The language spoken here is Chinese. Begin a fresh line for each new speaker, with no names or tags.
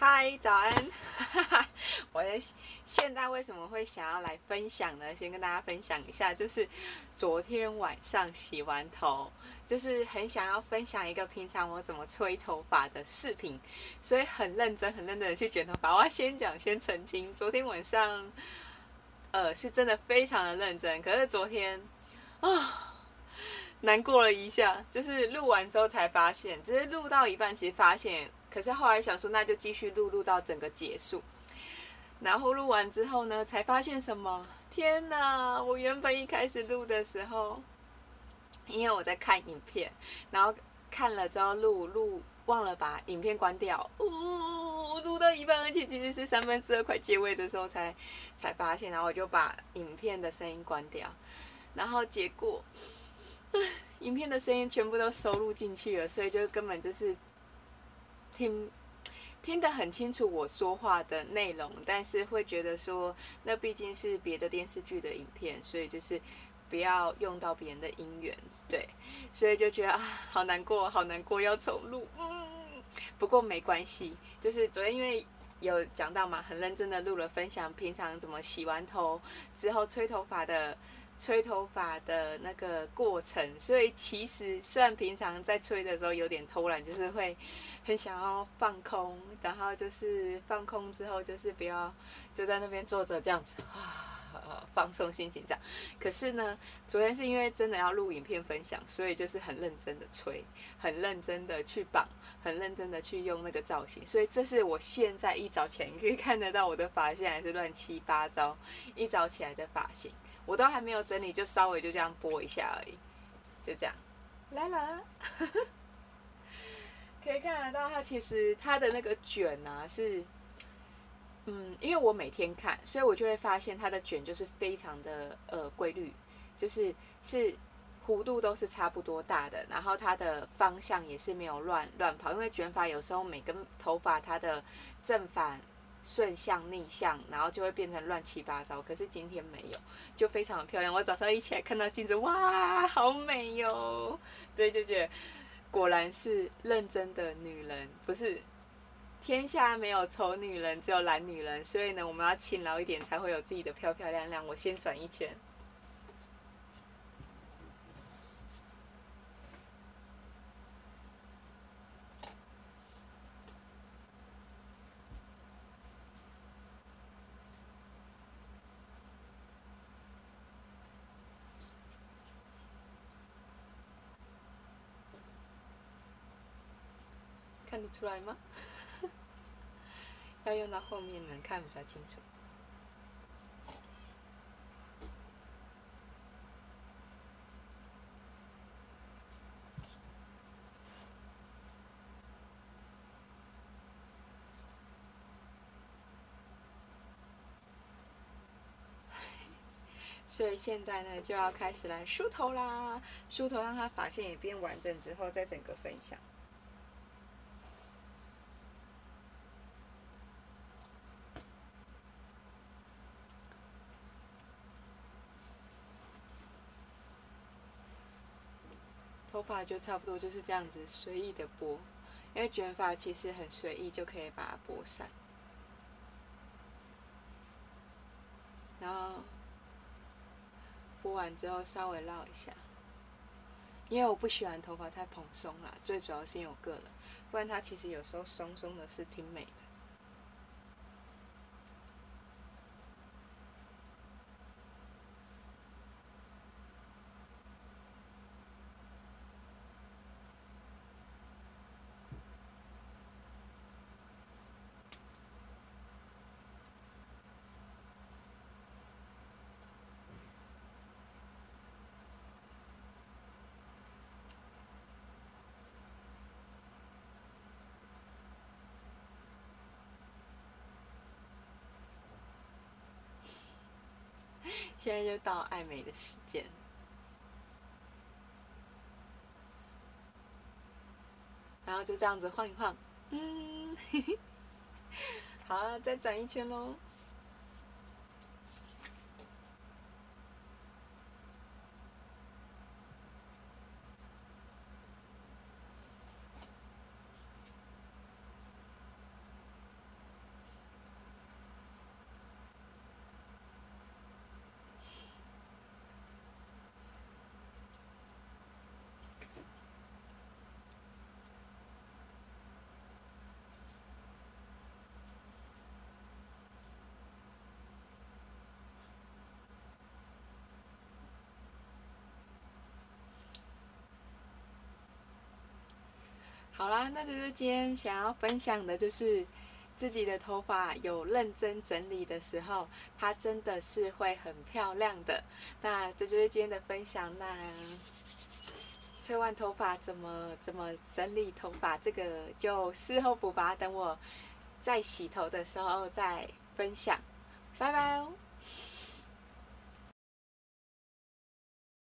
嗨，早安！我现在为什么会想要来分享呢？先跟大家分享一下，就是昨天晚上洗完头，就是很想要分享一个平常我怎么吹头发的视频，所以很认真、很认真的去卷头发。我要先澄清，昨天晚上，是真的非常的认真，可是昨天难过了一下，就是录完之后才发现，只是录到一半，其实发现，可是后来想说，那就继续录，录到整个结束。然后录完之后呢，才发现什么？天哪！我原本一开始录的时候，因为我在看影片，然后看了之后录，忘了把影片关掉，录到一半，而且其实是2/3快结尾的时候才发现，然后我就把影片的声音关掉，然后结果影片的声音全部都收录进去了，所以就根本就是听得很清楚我说话的内容，但是会觉得说那毕竟是别的电视剧的影片，所以就是不要用到别人的音源，对，所以就觉得好难过，好难过，要重录。不过没关系，就是昨天因为有讲到嘛，很认真的录了分享平常怎么洗完头之后吹头发的那个过程，所以其实虽然平常在吹的时候有点偷懒，就是会很想要放空，然后就是放空之后就是不要就在那边坐着这样子放松心情这样。可是呢，昨天是因为真的要录影片分享，所以就是很认真的吹，很认真的去绑，很认真的去用那个造型，所以这是我现在一早起来你可以看得到我的发线还是乱七八糟，一早起来的发型。我都还没有整理，就稍微就这样拨一下而已，就这样来了。可以看得到它其实它的那个卷啊是，因为我每天看，所以我就会发现它的卷就是非常的规律，就是弧度都是差不多大的，然后它的方向也是没有乱跑，因为卷发有时候每根头发它的正反顺向逆向，然后就会变成乱七八糟。可是今天没有，就非常的漂亮。我早上一起来看到镜子，哇，好美哟、哦！对，就觉得果然是认真的女人，不是天下没有丑女人，只有懒女人。所以呢，我们要勤劳一点，才会有自己的漂漂亮亮。我先转一圈。看得出来吗？要用到后面能看比较清楚。所以现在呢，就要开始来梳头啦，梳头让它发线也变完整之后，再整个分享。头发就差不多就是这样子随意的拨，因为卷发其实很随意就可以把它拨散。然后拨完之后稍微绕一下，因为我不喜欢头发太蓬松啦，最主要是因为我个人，不然它其实有时候松松的是挺美的。现在就到爱美的时间，然后就这样子晃一晃，好，再转一圈喽。 好啦，那就是今天想要分享的，就是自己的头发有认真整理的时候，它真的是会很漂亮的。那这就是今天的分享。那吹完头发怎么整理头发，这个就事后补吧，等我在洗头的时候再分享。拜拜哦。